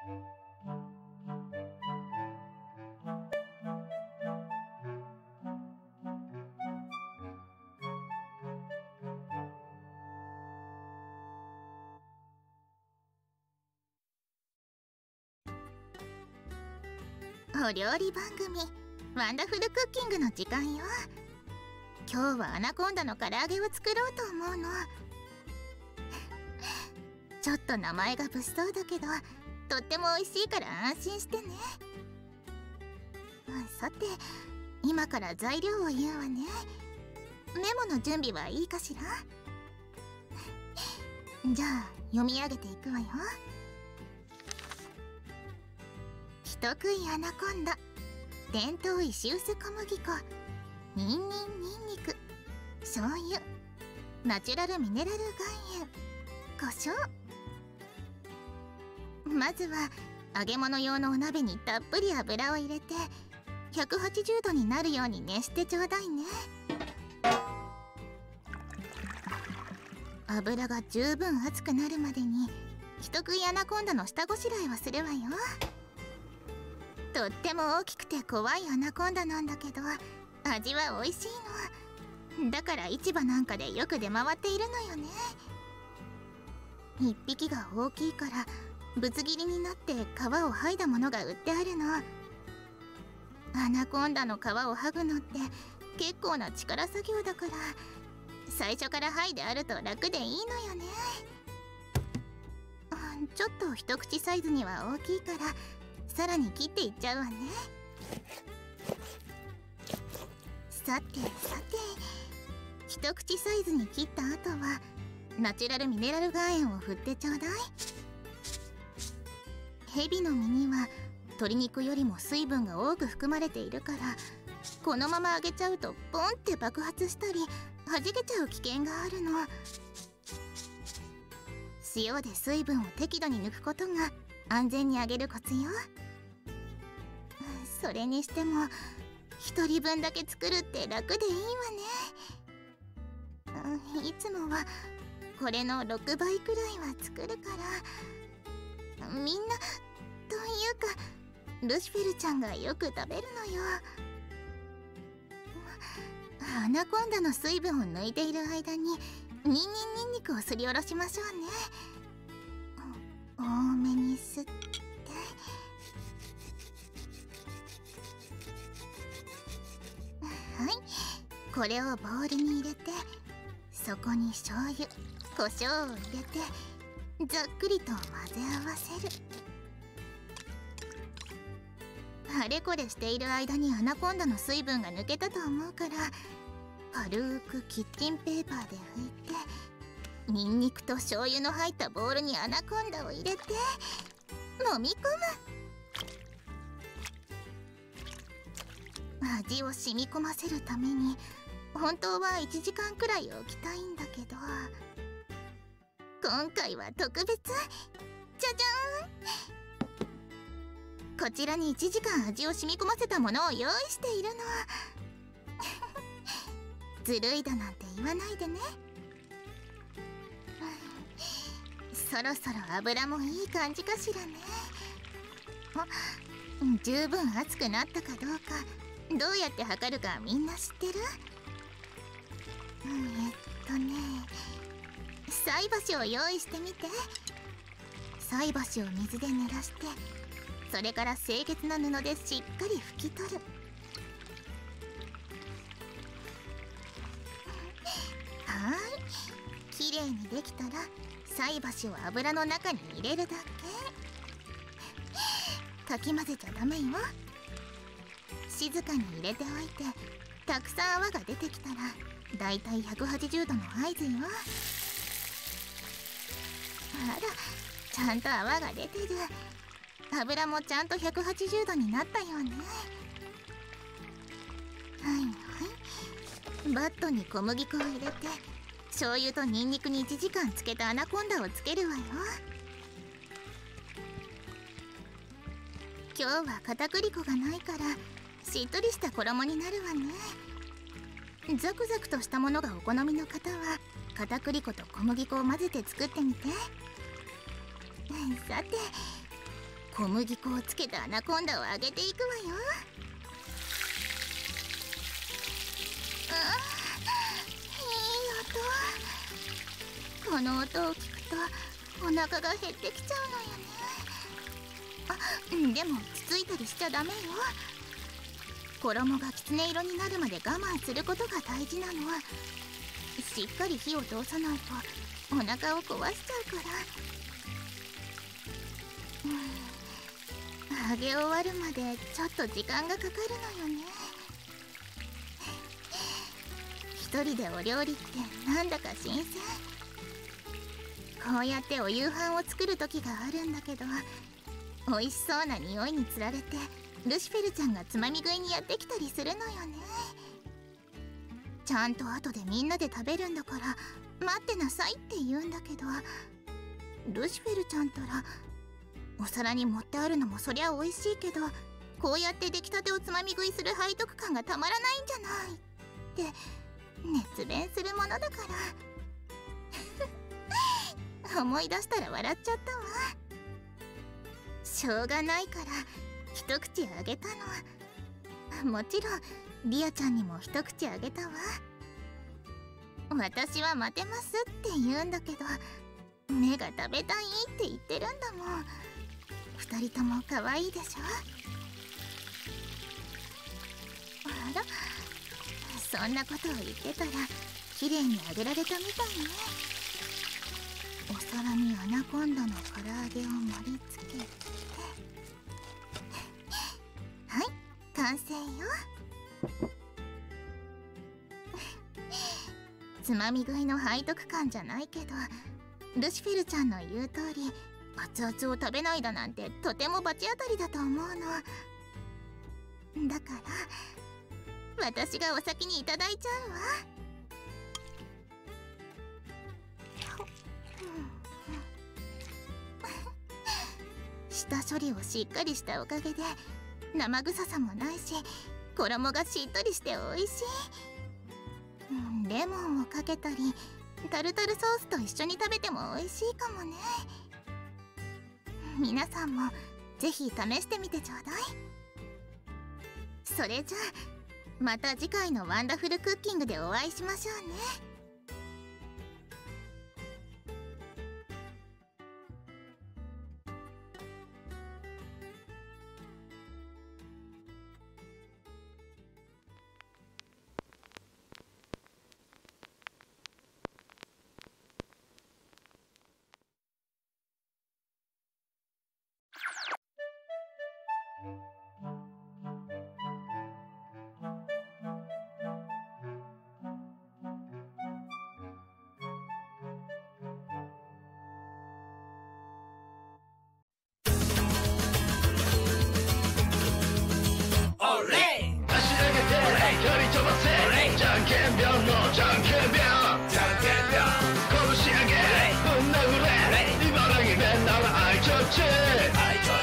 お料理番組ワンダフルクッキングの時間よ。今日はアナコンダの唐揚げを作ろうと思うの。ちょっと名前が物騒だけどとっても美味しいから安心してね。さて今から材料を言うわね。メモの準備はいいかしら。じゃあ読み上げていくわよ。人食いアナコンダ、伝統石臼小麦粉、ニンニンニンニク、醤油、ナチュラルミネラル岩塩、胡椒。まずは揚げ物用のお鍋にたっぷり油を入れて180度になるように熱してちょうだいね。油が十分熱くなるまでに人食いアナコンダの下ごしらえをするわよ。とっても大きくて怖いアナコンダなんだけど味は美味しいの。だから市場なんかでよく出回っているのよね。1匹が大きいからぶつ切りになって皮を剥いだものが売ってあるの。アナコンダの皮を剥ぐのって結構な力作業だから最初から剥いであると楽でいいのよね。ちょっと一口サイズには大きいからさらに切っていっちゃうわね。さてさて一口サイズに切った後はナチュラルミネラル岩塩を振ってちょうだい。ヘビの身には鶏肉よりも水分が多く含まれているからこのまま揚げちゃうとポンって爆発したり弾けちゃう危険があるの。塩で水分を適度に抜くことが安全に揚げるコツよ。それにしても1人分だけ作るって楽でいいわね。いつもはこれの6倍くらいは作るからみんなというかルシフェルちゃんがよく食べるのよ。アナコンダの水分を抜いている間にニンニンニンニクをすりおろしましょうね。多めに吸ってはい、これをボウルに入れてそこに醤油、胡椒を入れてざっくりと混ぜ合わせる。あれこれしている間にアナコンダの水分が抜けたと思うから軽くキッチンペーパーで拭いてニンニクと醤油の入ったボウルにアナコンダを入れて揉み込む。味を染み込ませるために本当は1時間くらい置きたいんだけど今回は特別。じゃじゃーん、こちらに1時間味を染み込ませたものを用意しているの。ずるいだなんて言わないでね。そろそろ油もいい感じかしらね。十分熱くなったかどうかどうやって測るかみんな知ってる？菜箸を用意してみて。菜箸を水で濡らしてそれから清潔な布でしっかり拭き取る。はーい、きれいにできたら菜箸を油の中に入れるだけ。かき混ぜちゃダメよ。静かに入れておいてたくさん泡が出てきたらだいたい180度の合図よ。あら、ちゃんと泡が出てる。油もちゃんと180度になったよね。はいはい、バットに小麦粉を入れて醤油とニンニクに1時間つけたアナコンダをつけるわよ。今日は片栗粉がないからしっとりした衣になるわね。ザクザクとしたものがお好みの方は片栗粉と小麦粉を混ぜて作ってみて。さて小麦粉をつけたアナコンダを揚げていくわよ。いい音。この音を聞くとお腹が減ってきちゃうのよね。あ、でもつついたりしちゃダメよ。衣がきつね色になるまで我慢することが大事なの。しっかり火を通さないとお腹を壊しちゃうから。揚げ終わるまでちょっと時間がかかるのよね。一人でお料理ってなんだか新鮮。こうやってお夕飯を作る時があるんだけど、美味しそうな匂いにつられてルシフェルちゃんがつまみ食いにやってきたりするのよね。ちゃんと後でみんなで食べるんだから待ってなさいって言うんだけど、ルシフェルちゃんたらお皿に盛ってあるのもそりゃ美味しいけど、こうやって出来たてをつまみ食いする背徳感がたまらないんじゃないって熱弁するものだから思い出したら笑っちゃったわ。しょうがないから一口あげたの。もちろんリアちゃんにも一口あげたわ。私は待てますって言うんだけど、目が食べたいって言ってるんだもん。二人とも可愛いでしょ。あら、そんなことを言ってたら綺麗に揚げられたみたいね。お皿にアナコンダの唐揚げを盛り付けてはい、完成よ。つまみ食いの背徳感じゃないけど、ルシフェルちゃんの言う通り熱々を食べないだなんてとても罰当たりだと思うの。だから私がお先にいただいちゃうわ。下処理をしっかりしたおかげで生臭さもないし、衣がしっとりして美味しい。レモンをかけたりタルタルソースと一緒に食べても美味しいかもね。皆さんもぜひ試してみてちょうだい。それじゃあまた次回のワンダフルクッキングでお会いしましょうね。 じゃんけんぴょんのじゃんけんぴょん、じゃんけんぴょん、拳上げぶん殴れ、茨城弁なら愛ちょっち